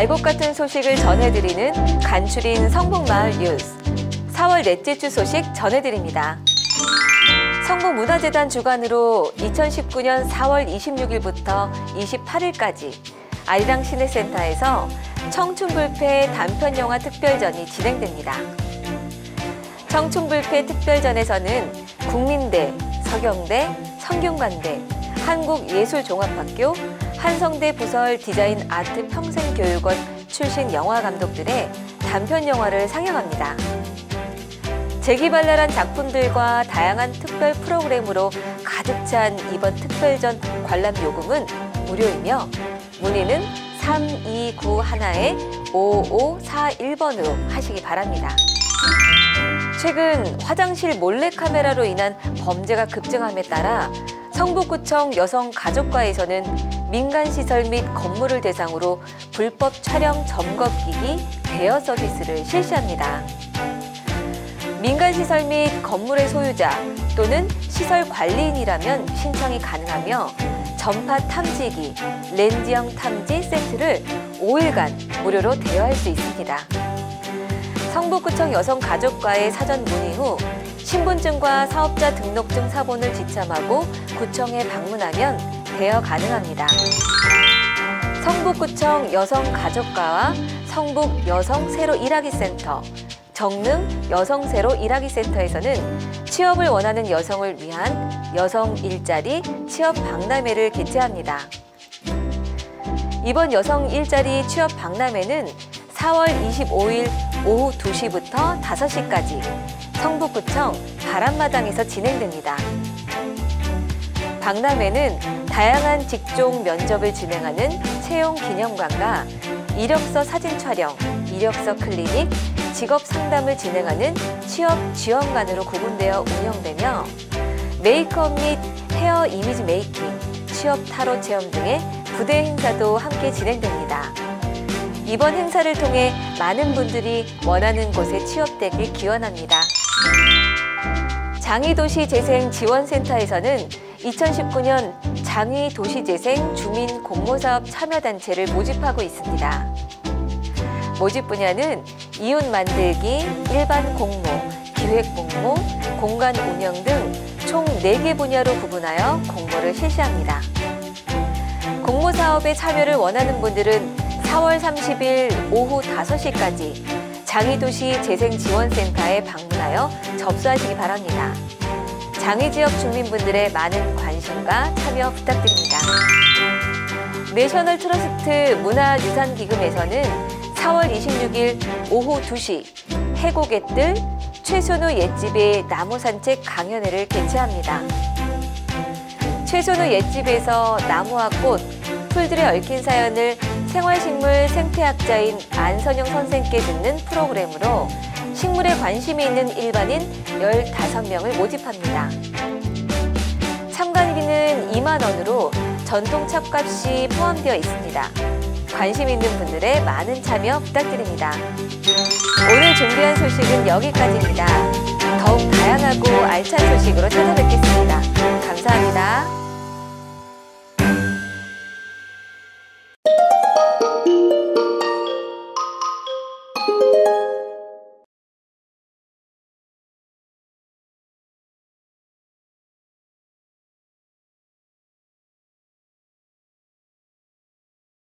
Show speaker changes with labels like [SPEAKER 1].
[SPEAKER 1] 알곡 같은 소식을 전해드리는 간추린 성북마을 뉴스. 4월 넷째 주 소식 전해드립니다. 성북문화재단 주관으로 2019년 4월 26일부터 28일까지 아리랑 시내센터에서 청춘불패 단편영화 특별전이 진행됩니다. 청춘불패 특별전에서는 국민대, 서경대, 성균관대, 한국예술종합학교, 한성대 부설 디자인 아트 평생교육원 출신 영화감독들의 단편영화를 상영합니다. 재기발랄한 작품들과 다양한 특별 프로그램으로 가득 찬 이번 특별전 관람 요금은 무료이며 문의는 3291-5541번으로 하시기 바랍니다. 최근 화장실 몰래카메라로 인한 범죄가 급증함에 따라 성북구청 여성가족과에서는 민간시설 및 건물을 대상으로 불법 촬영 점검기기 대여 서비스를 실시합니다. 민간시설 및 건물의 소유자 또는 시설 관리인이라면 신청이 가능하며 전파 탐지기, 렌즈형 탐지 세트를 5일간 무료로 대여할 수 있습니다. 성북구청 여성가족과의 사전 문의 후 신분증과 사업자 등록증 사본을 지참하고 구청에 방문하면 대여 가능합니다. 성북구청 여성가족과와 성북 여성세로 일하기 센터, 정릉 여성세로 일하기 센터에서는 취업을 원하는 여성을 위한 여성 일자리 취업 박람회를 개최합니다. 이번 여성 일자리 취업 박람회는 4월 25일 오후 2시부터 5시까지 성북구청 바람마당에서 진행됩니다. 박람회는 다양한 직종 면접을 진행하는 채용 기념관과 이력서 사진 촬영, 이력서 클리닉, 직업 상담을 진행하는 취업 지원관으로 구분되어 운영되며 메이크업 및 헤어 이미지 메이킹, 취업 타로 체험 등의 부대 행사도 함께 진행됩니다. 이번 행사를 통해 많은 분들이 원하는 곳에 취업되길 기원합니다. 장의도시재생지원센터에서는 2019년 장의도시재생 주민공모사업 참여단체를 모집하고 있습니다. 모집 분야는 이웃 만들기, 일반 공모, 기획공모, 공간 운영 등 총 4개 분야로 구분하여 공모를 실시합니다. 공모사업에 참여를 원하는 분들은 4월 30일 오후 5시까지 장의도시재생지원센터에 방문하여 접수하시기 바랍니다. 장의지역 주민분들의 많은 관심과 참여 부탁드립니다. 내셔널 트러스트 문화유산기금에서는 4월 26일 오후 2시 해고개 뜰 최순우 옛집의 나무산책 강연회를 개최합니다. 최순우 옛집에서 나무와 꽃, 풀들에 얽힌 사연을 생활식물 생태학자인 안선영 선생께 듣는 프로그램으로 식물에 관심이 있는 일반인 15명을 모집합니다. 참관비는 2만 원으로 전통 찻값이 포함되어 있습니다. 관심 있는 분들의 많은 참여 부탁드립니다. 오늘 준비한 소식은 여기까지입니다. 더욱 다양하고 알찬 소식으로 찾아뵙겠습니다. 감사합니다.